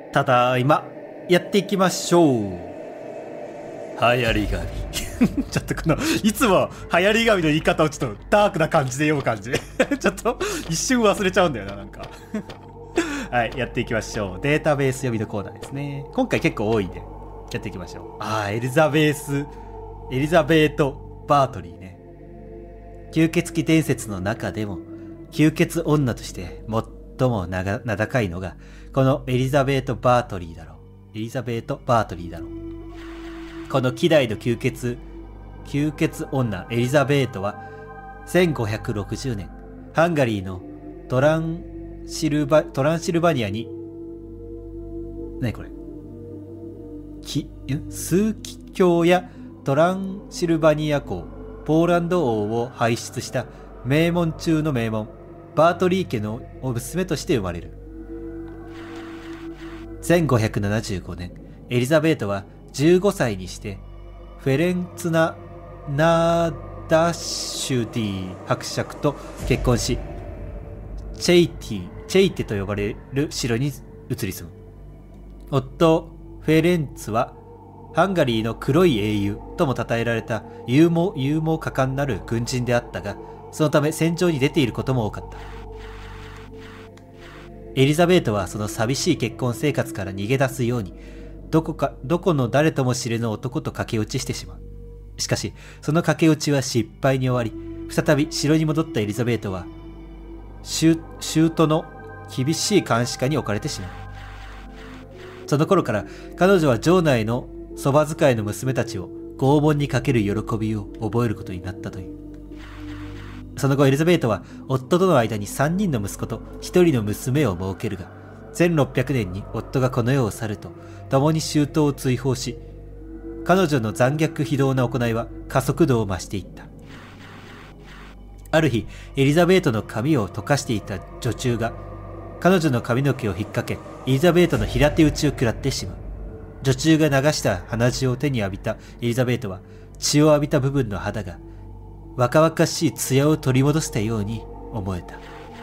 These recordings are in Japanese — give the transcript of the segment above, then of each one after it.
ただいま、やっていきましょう。流行り紙。ちょっとこの、いつも流行り紙の言い方をちょっとダークな感じで読む感じ。ちょっと一瞬忘れちゃうんだよな、なんか。はい、やっていきましょう。データベース読みのコーナーですね。今回結構多いんで、やっていきましょう。エリザベート・バートリーね。吸血鬼伝説の中でも、吸血女として最も名高いのが、このエリザベート・バートリーだろう。この希代の吸血女エリザベートは、1560年、ハンガリーのトランシルバニアに、何これ、枢機卿やトランシルバニア公、ポーランド王を輩出した名門中の名門、バートリー家の娘として生まれる。1575年、エリザベートは15歳にしてフェレンツナ・ナーダシュディ伯爵と結婚し、チェイテと呼ばれる城に移り住む。夫フェレンツはハンガリーの黒い英雄とも称えられた勇猛果敢なる軍人であったが、そのため戦場に出ていることも多かった。エリザベートはその寂しい結婚生活から逃げ出すように、どこの誰とも知れぬ男と駆け落ちしてしまう。しかし、その駆け落ちは失敗に終わり、再び城に戻ったエリザベートは、舅の厳しい監視下に置かれてしまう。その頃から、彼女は城内のそば使いの娘たちを拷問にかける喜びを覚えることになったという。その後エリザベートは夫との間に3人の息子と1人の娘を設けるが、1600年に夫がこの世を去ると、共に舅を追放し、彼女の残虐非道な行いは加速度を増していった。ある日、エリザベートの髪を溶かしていた女中が、彼女の髪の毛を引っ掛け、エリザベートの平手打ちを食らってしまう。女中が流した鼻血を手に浴びたエリザベートは、血を浴びた部分の肌が、若々しい艶を取り戻したように思えた。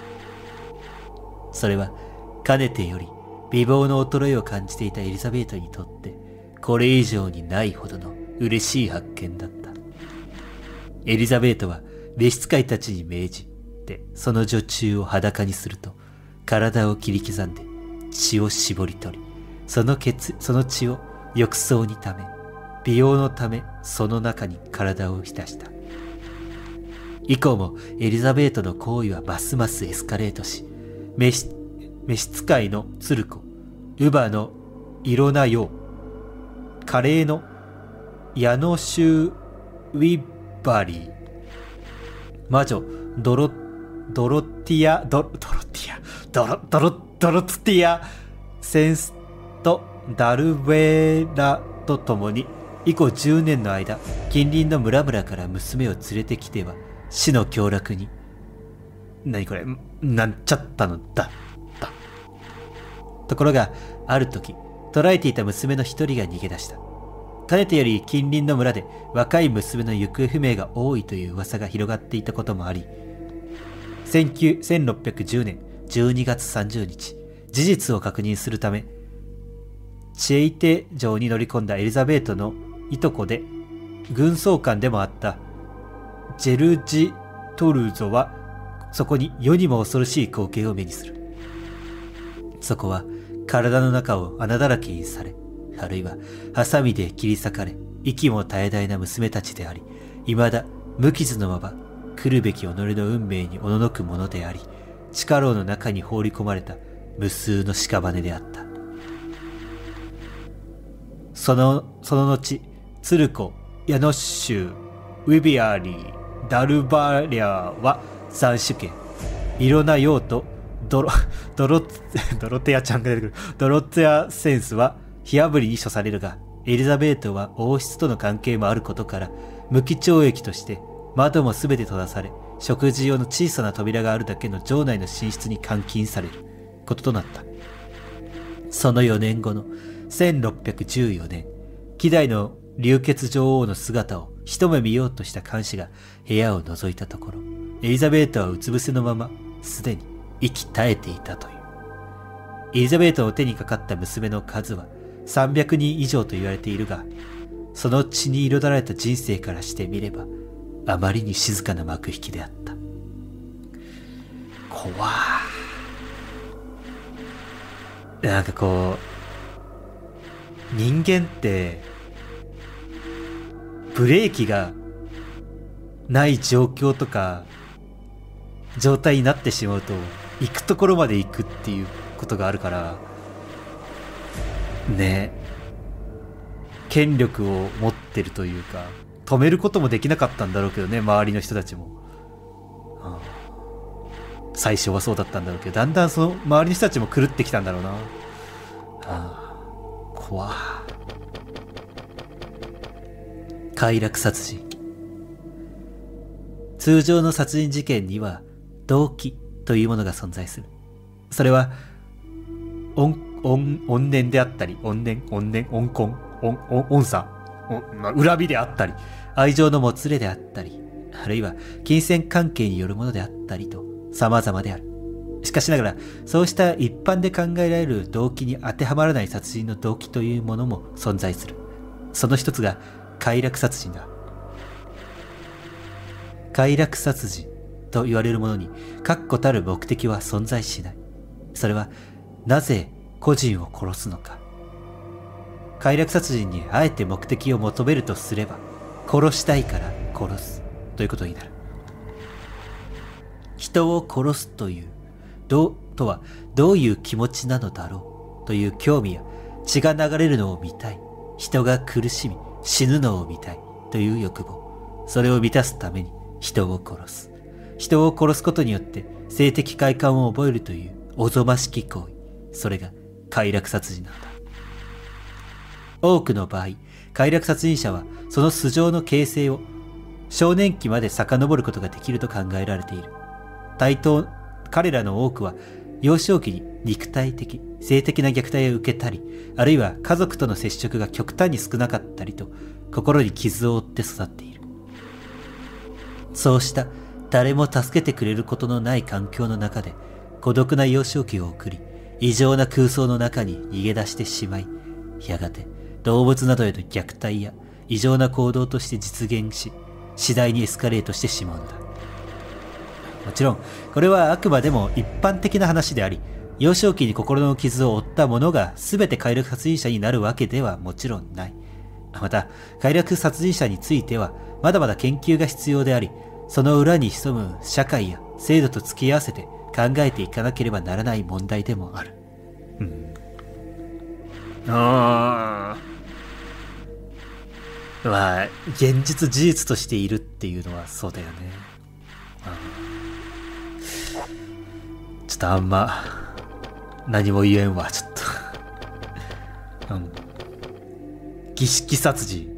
それは、かねてより美貌の衰えを感じていたエリザベートにとって、これ以上にないほどの嬉しい発見だった。エリザベートは召使いたちに命じて、その女中を裸にすると、体を切り刻んで血を絞り取り、その血を浴槽にため、美容のためその中に体を浸した。以降もエリザベートの行為はますますエスカレートし、召使いのツルコ、乳母のイロナヨウ、カレーのヤノシュウィバリー、魔女ドロティアセンスとダルベラと共に、以降10年の間、近隣の村々から娘を連れてきては、死の凶楽に、何これ、なんちゃったのだ。ところが、ある時、捕らえていた娘の一人が逃げ出した。かねてより近隣の村で若い娘の行方不明が多いという噂が広がっていたこともあり、1610年12月30日、事実を確認するため、チェイテ城に乗り込んだエリザベートのいとこで、軍総監でもあったジェルジトルゾは、そこに世にも恐ろしい光景を目にする。そこは体の中を穴だらけにされ、あるいはハサミで切り裂かれ、息も絶え絶えな娘たちであり、未だ無傷のまま来るべき己の運命におののくものであり、地下牢の中に放り込まれた無数の屍であった。その後、ツルコ、ヤノッシュ、ウィビアリー、ダルバリアは斬首刑、イロナヨウとドロテアちゃんが出てくる。ドロテアセンスは火あぶりに処されるが、エリザベートは王室との関係もあることから、無期懲役として窓もすべて閉ざされ、食事用の小さな扉があるだけの城内の寝室に監禁されることとなった。その4年後の1614年、希代の流血女王の姿を一目見ようとした監視が部屋を覗いたところ、エリザベートはうつ伏せのまま、すでに息絶えていたという。 エリザベートの手にかかった娘の数は300人以上と言われているが、その血に彩られた人生からしてみれば、あまりに静かな幕引きであった。怖ー。なんかこう、人間って、ブレーキがない状況とか、状態になってしまうと、行くところまで行くっていうことがあるから、ね、権力を持ってるというか、止めることもできなかったんだろうけどね、周りの人たちも。最初はそうだったんだろうけど、だんだんその周りの人たちも狂ってきたんだろうな。怖。快楽殺人。通常の殺人事件には動機というものが存在する。それは怨念であったり、怨嗟、恨みであったり、愛情のもつれであったり、あるいは金銭関係によるものであったりと様々である。しかしながら、そうした一般で考えられる動機に当てはまらない殺人の動機というものも存在する。その一つが快楽殺人だ。快楽殺人と言われるものに確固たる目的は存在しない。それはなぜ個人を殺すのか。快楽殺人にあえて目的を求めるとすれば、殺したいから殺すということになる。人を殺すというとはどういう気持ちなのだろうという興味や、血が流れるのを見たい、人が苦しみ死ぬのを見たいという欲望、それを満たすために人を殺す。人を殺すことによって性的快感を覚えるというおぞましき行為、それが快楽殺人なんだ。多くの場合、快楽殺人者はその素性の形成を少年期まで遡ることができると考えられている。彼らの多くは幼少期に肉体的、性的な虐待を受けたり、あるいは家族との接触が極端に少なかったりと、心に傷を負って育っている。そうした誰も助けてくれることのない環境の中で孤独な幼少期を送り、異常な空想の中に逃げ出してしまい、やがて動物などへの虐待や異常な行動として実現し、次第にエスカレートしてしまうのだ。もちろんこれはあくまでも一般的な話であり、幼少期に心の傷を負った者が全て快楽殺人者になるわけではもちろんない。また快楽殺人者についてはまだまだ研究が必要であり、その裏に潜む社会や制度と付き合わせて考えていかなければならない問題でもある。まあ現実事実としているっていうのはそうだよね。ちょっとあんま何も言えんわ。ちょっと儀式殺人。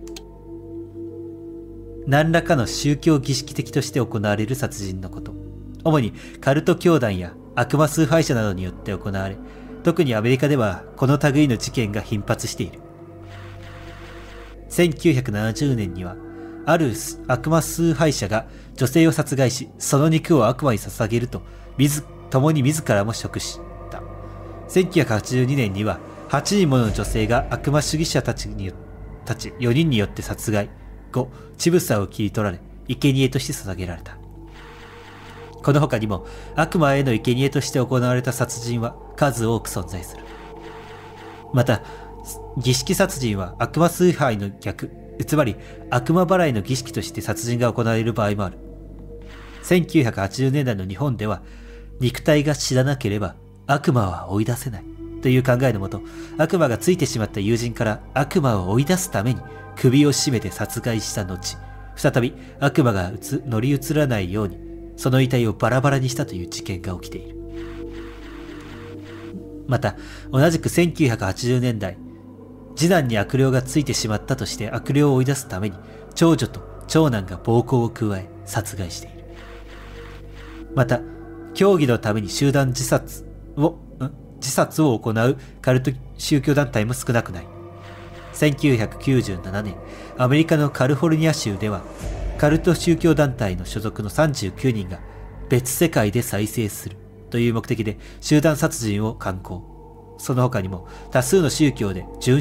何らかの宗教儀式的として行われる殺人のこと。主にカルト教団や悪魔崇拝者などによって行われ、特にアメリカではこの類の事件が頻発している。1970年にはある悪魔崇拝者が女性を殺害し、その肉を悪魔に捧げると共に自らも食した。1982年には8人もの女性が悪魔主義者たち4人によって殺害後、乳房を切り取られ生贄として捧げられた。この他にも悪魔への生贄として行われた殺人は数多く存在する。また儀式殺人は悪魔崇拝の逆、つまり悪魔払いの儀式として殺人が行われる場合もある。1980年代の日本では、肉体が死ななければ悪魔は追い出せないという考えのもと、悪魔がついてしまった友人から悪魔を追い出すために首を絞めて殺害した後、再び悪魔が乗り移らないようにその遺体をバラバラにしたという事件が起きている。また同じく1980年代、次男に悪霊がついてしまったとして悪霊を追い出すために長女と長男が暴行を加え殺害している。また教義のために集団自殺を行うカルト宗教団体も少なくない。1997年、アメリカのカリフォルニア州ではカルト宗教団体の所属の39人が別世界で再生するという目的で集団殺人を敢行。その他にも多数の宗教で殉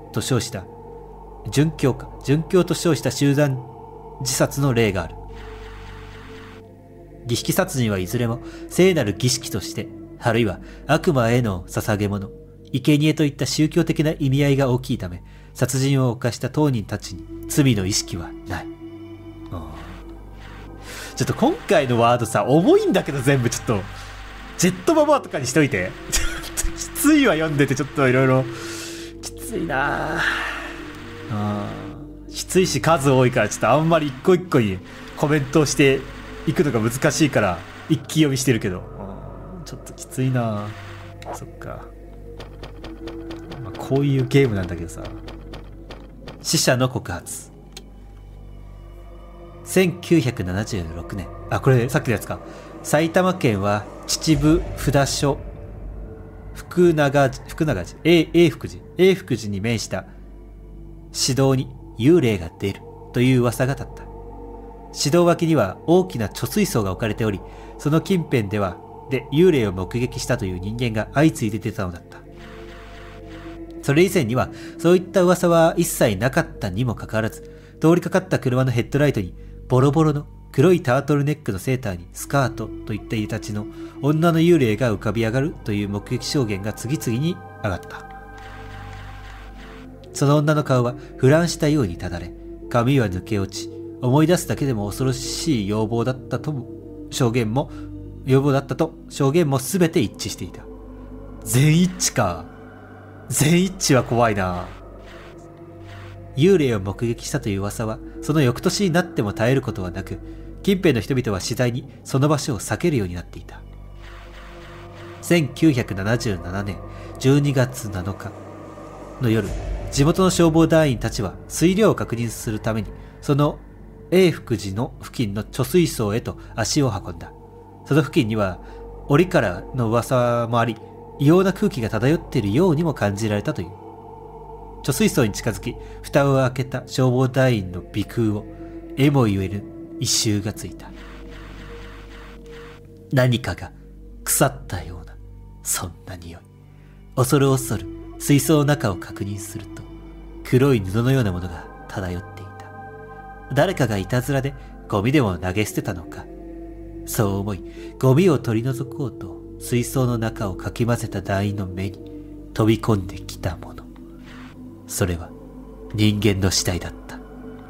教と称した集団自殺の例がある。儀式殺人はいずれも聖なる儀式として、あるいは悪魔への捧げ物、生贄といった宗教的な意味合いが大きいため、殺人を犯した当人たちに罪の意識はない。ちょっと今回のワードさ、重いんだけど全部ちょっと、ジェットババアとかにしといて。ちょっときついわ、読んでてちょっといろいろ。きついなきついし数多いから、ちょっとあんまり一個一個にコメントをしていくのが難しいから、一気読みしてるけど。ちょっときついなそっか。こういうゲームなんだけどさ。死者の告発。1976年。これさっきのやつか。埼玉県は秩父札所福永寺永福寺に面した市道に幽霊が出るという噂が立った。市道脇には大きな貯水槽が置かれており、その近辺で幽霊を目撃したという人間が相次いで出たのだった。それ以前にはそういった噂は一切なかったにもかかわらず、通りかかった車のヘッドライトにボロボロの黒いタートルネックのセーターにスカートといったいでたちの女の幽霊が浮かび上がるという目撃証言が次々に上がった。その女の顔は腐乱したようにただれ、髪は抜け落ち、思い出すだけでも恐ろしい要望だったと証言も全て一致していた。全一致か。全一致は怖いな。幽霊を目撃したという噂はその翌年になっても絶えることはなく、近辺の人々は次第にその場所を避けるようになっていた。1977年12月7日の夜、地元の消防団員たちは水量を確認するためにその永福寺の付近の貯水槽へと足を運んだ。その付近には檻からの噂もあり、異様な空気が漂っているようにも感じられたという。貯水槽に近づき蓋を開けた消防団員の鼻腔をえも言えぬ異臭がついた。何かが腐ったようなそんな匂い。恐る恐る水槽の中を確認すると、黒い布のようなものが漂っていた。誰かがいたずらでゴミでも投げ捨てたのか。そう思い、ゴミを取り除こうと水槽の中をかき混ぜた団員の目に飛び込んできたもの。それは人間の死体だった。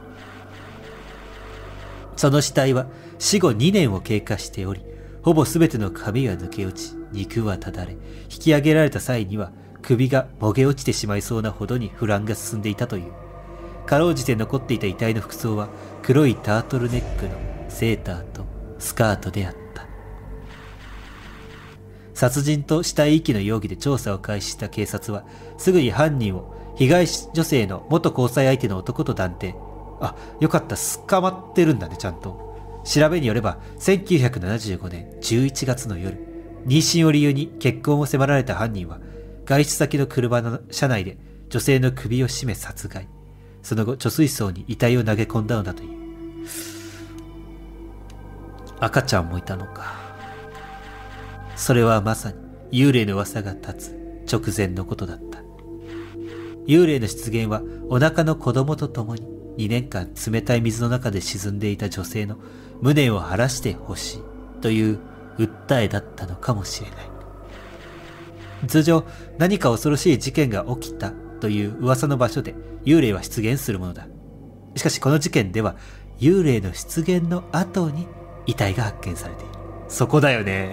その死体は死後2年を経過しており、ほぼ全ての髪は抜け落ち、肉はただれ、引き上げられた際には首がもげ落ちてしまいそうなほどに腐乱が進んでいたという。かろうじて残っていた遺体の服装は黒いタートルネックのセーターとスカートであった。殺人と死体遺棄の容疑で調査を開始した警察は、すぐに犯人を被害女性の元交際相手の男と断定。よかった、捕まってるんだね、ちゃんと。調べによれば、1975年11月の夜、妊娠を理由に結婚を迫られた犯人は、外出先の車の車内で女性の首を絞め殺害。その後、貯水槽に遺体を投げ込んだのだという。赤ちゃんもいたのか。それはまさに幽霊の噂が立つ直前のことだった。幽霊の出現はお腹の子供と共に2年間冷たい水の中で沈んでいた女性の無念を晴らしてほしいという訴えだったのかもしれない。通常、何か恐ろしい事件が起きたという噂の場所で幽霊は出現するものだ。しかしこの事件では幽霊の出現の後に遺体が発見されている。そこだよね。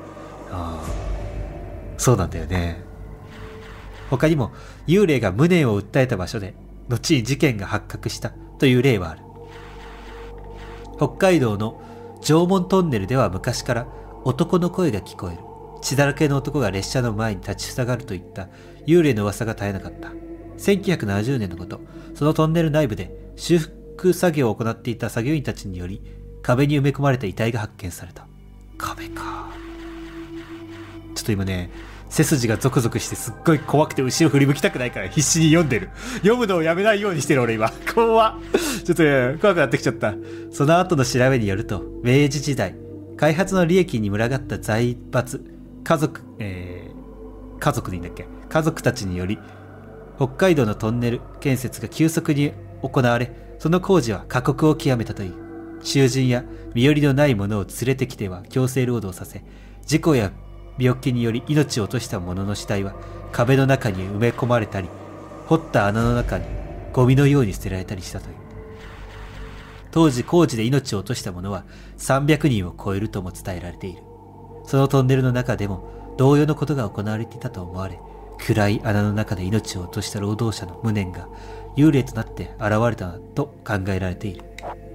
そうなんだよね。他にも幽霊が無念を訴えた場所で後に事件が発覚したという例はある。北海道の縄文トンネルでは昔から男の声が聞こえる、血だらけの男が列車の前に立ちふさがるといった幽霊の噂が絶えなかった。1970年のこと、そのトンネル内部で修復作業を行っていた作業員たちにより壁に埋め込まれた遺体が発見された。壁か。ちょっと今ね、背筋がゾクゾクしてすっごい怖くて後ろ振り向きたくないから必死に読んでる。読むのをやめないようにしてる俺今。怖っ。ちょっとね、怖くなってきちゃった。その後の調べによると、明治時代、 開発の利益に群がった財閥家族でいいんだっけ、家族たちにより北海道のトンネル建設が急速に行われ、その工事は過酷を極めたという。囚人や身寄りのない者を連れてきては強制労働させ、事故や病気により命を落とした者の死体は壁の中に埋め込まれたり、掘った穴の中にゴミのように捨てられたりしたという。当時工事で命を落とした者は300人を超えるとも伝えられている。そのトンネルの中でも同様のことが行われていたと思われ、暗い穴の中で命を落とした労働者の無念が幽霊となって現れたと考えられている。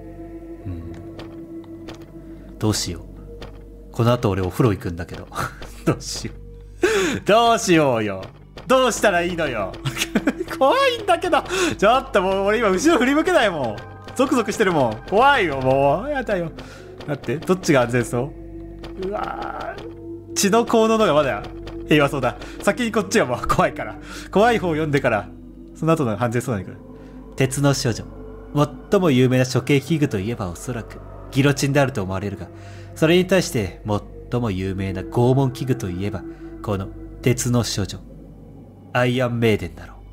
どうしよう。この後俺お風呂行くんだけど。どうしよう。どうしようよ。どうしたらいいのよ。怖いんだけど。ちょっともう俺今後ろ振り向けないもん。ゾクゾクしてるもん。怖いよもう。やだよ。だってどっちが安全そう？うわー。血の効能のがまだ平和そうだ。先にこっちはもう怖いから。怖い方を読んでから、その後の安全そうなんだから。鉄の処女。最も有名な処刑器具といえばおそらくギロチンであると思われるが、それに対して最も有名な拷問器具といえばこの鉄の処女アイアンメイデンだろ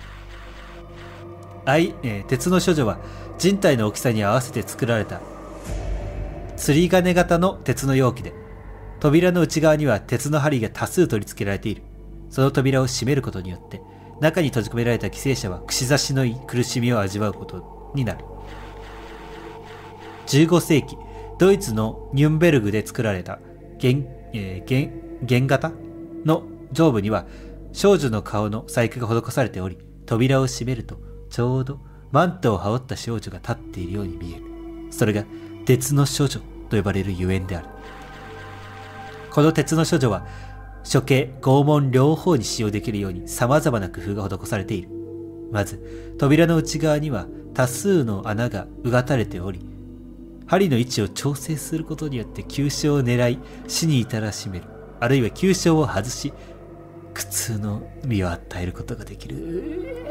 う。鉄の処女は人体の大きさに合わせて作られた釣り鐘型の鉄の容器で、扉の内側には鉄の針が多数取り付けられている。その扉を閉めることによって中に閉じ込められた犠牲者は串刺しの苦しみを味わうことになる。15世紀ドイツのニュンベルグで作られた原型の上部には少女の顔の細工が施されており、扉を閉めるとちょうどマントを羽織った少女が立っているように見える。それが鉄の処女と呼ばれるゆえんである。この鉄の処女は処刑、拷問両方に使用できるように様々な工夫が施されている。まず扉の内側には多数の穴がうがたれており、針の位置を調整することによって急所を狙い死に至らしめる、あるいは急所を外し苦痛の身を与えることができる。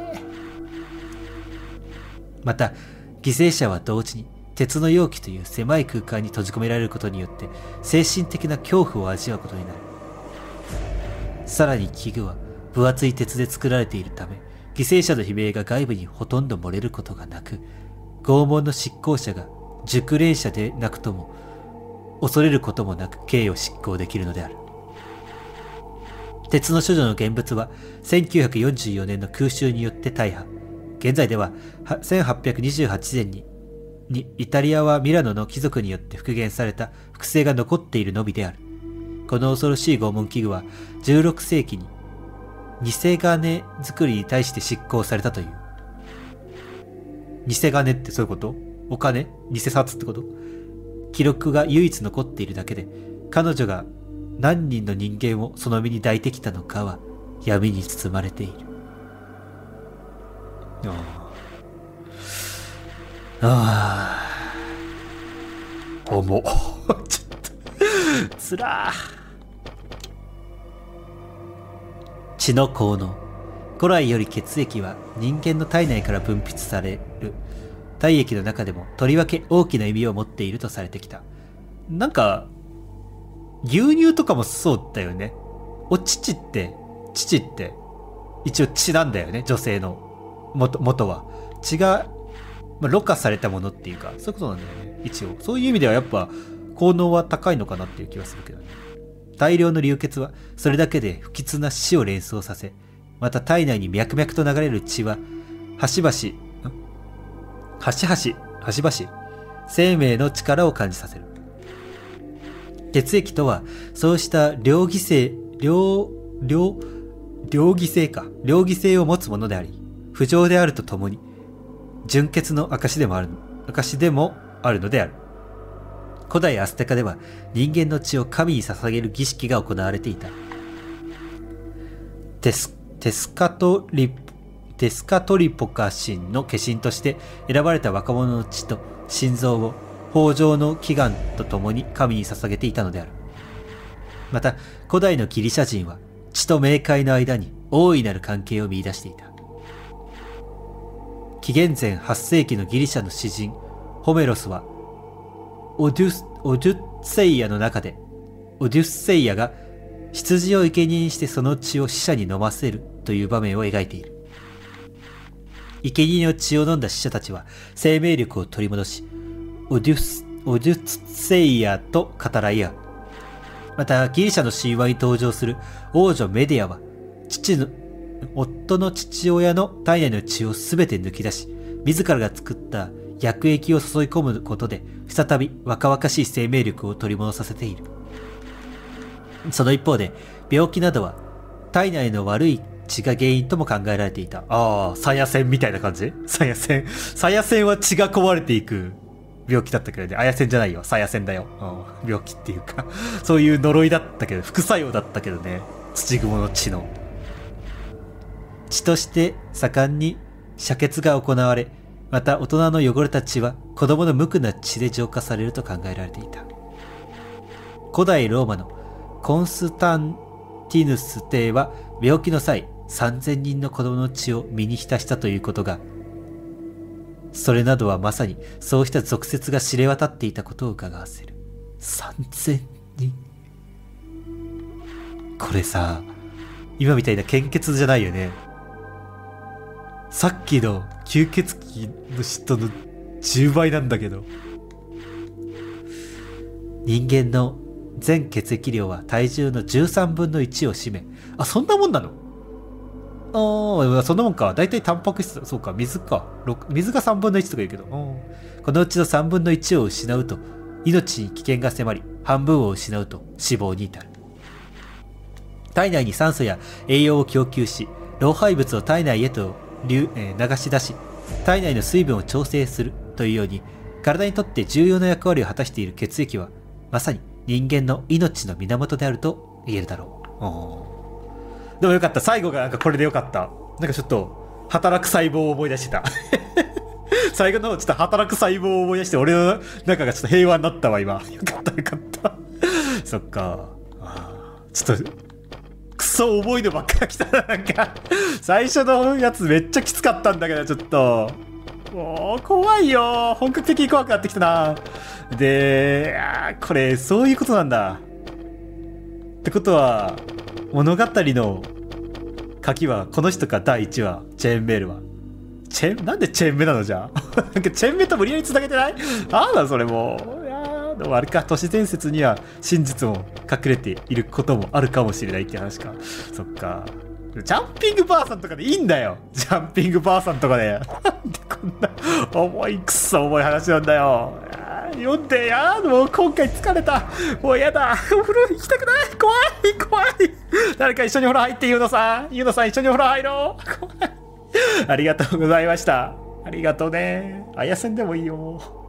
また犠牲者は同時に鉄の容器という狭い空間に閉じ込められることによって精神的な恐怖を味わうことになる。さらに器具は分厚い鉄で作られているため、犠牲者の悲鳴が外部にほとんど漏れることがなく、拷問の執行者が熟練者でなくとも恐れることもなく刑を執行できるのである。鉄の処女の現物は1944年の空襲によって大破。現在では1828年にイタリアはミラノの貴族によって復元された複製が残っているのみである。この恐ろしい拷問器具は16世紀に偽金作りに対して執行されたという。偽金ってそういうこと？お金？偽札ってこと？記録が唯一残っているだけで、彼女が何人の人間をその身に抱いてきたのかは闇に包まれている。重っ。ちょっとつらー。血の効能。古来より血液は人間の体内から分泌される体液の中でもとりわけ大きな意味を持っているとされてきた。なんか牛乳とかもそうだよね。父って一応血なんだよね。女性の元は血が、ろ過されたものっていうか、そういうことなんだよね。一応そういう意味ではやっぱ効能は高いのかなっていう気はするけどね。大量の流血はそれだけで不吉な死を連想させ、また体内に脈々と流れる血は端々生命の力を感じさせる。血液とはそうした両義性を持つものであり、不浄であるとともに純血の証でもあるのである。古代アステカでは人間の血を神に捧げる儀式が行われていた。テスカトリポカ神の化身として選ばれた若者の血と心臓を豊穣の祈願とともに神に捧げていたのである。また古代のギリシャ人は血と冥界の間に大いなる関係を見出していた。紀元前8世紀のギリシャの詩人ホメロスはオデュッセイヤの中で、オデュッセイヤが羊を生贄にしてその血を死者に飲ませるという場面を描いている。生贄の血を飲んだ死者たちは生命力を取り戻し、オデュッセイヤと語らい合う。また、ギリシャの神話に登場する王女メディアは、夫の父親の体内の血をすべて抜き出し、自らが作った薬液を注い込むことで、再び若々しい生命力を取り戻させている。その一方で、病気などは体内の悪い血が原因とも考えられていた。ああ、サヤ線みたいな感じ？サヤ線は血が壊れていく病気だったけどね。あや線じゃないよ。サヤ線だよ。病気っていうか、そういう呪いだったけど、副作用だったけどね。土蜘蛛の血の。血として盛んに遮血が行われ、また大人の汚れた血は子供の無垢な血で浄化されると考えられていた。古代ローマのコンスタンティヌス帝は病気の際3000人の子供の血を身に浸したということが、それなどはまさにそうした俗説が知れ渡っていたことを伺わせる。3000人。これさ、今みたいな献血じゃないよね。さっきの吸血鬼の人の10倍なんだけど。人間の全血液量は体重の13分の1を占め、あ、そんなもんなの？そんなもんか。だいたいタンパク質、そうか、水か。水が3分の1とか言うけど、このうちの3分の1を失うと、命に危険が迫り、半分を失うと死亡に至る。体内に酸素や栄養を供給し、老廃物を体内へと流し出し、体内の水分を調整するというように、体にとって重要な役割を果たしている血液は、まさに人間の命の源であると言えるだろう。でもよかった。最後がなんかこれでよかった。なんかちょっと働く細胞を思い出してた。最後のちょっと働く細胞を思い出して、俺の中がちょっと平和になったわ今。よかったよかった。そっか。ちょっとクソ重いのばっかり来たな。なんか最初のやつめっちゃきつかったんだけど、ちょっともう怖いよ。本格的に怖くなってきたな。で、これそういうことなんだ。ってことは物語の書きはこの人か。第1話チェーンメールはなんでチェーンメなのじゃあ。なんかチェーンメと無理やりつなげてない？それもでもあれか、都市伝説には真実も隠れていることもあるかもしれないって話か。そっか。ジャンピングばあさんとかでいいんだよ。ジャンピングばあさんとかで。なんでこんなくそ重い話なんだよ。読んでもう今回疲れた。もうやだ。お風呂行きたくない。怖い。誰か一緒にお風呂入って。ゆうのさん一緒にお風呂入ろう。怖い。ありがとうございました。ありがとうね。あやせんでもいいよ。